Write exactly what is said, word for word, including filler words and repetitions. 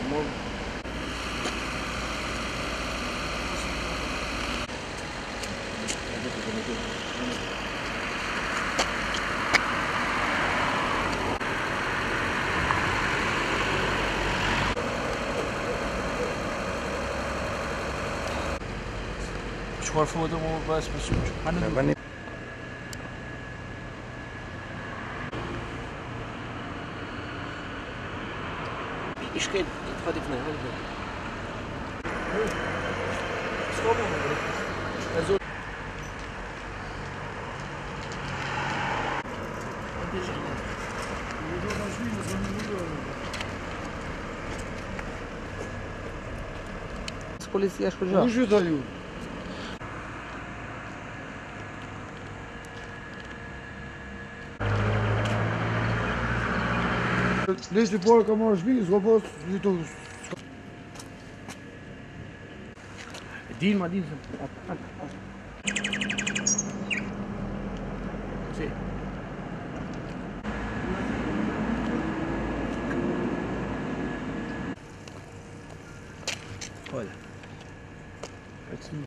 ما چهار فوت ما بس بس من ايش كده تفادي في نهاية ده Polícias کجا؟ وجود داریم. Laissez voir comment je vis, je repose du tout. دين ما دين سي Olha.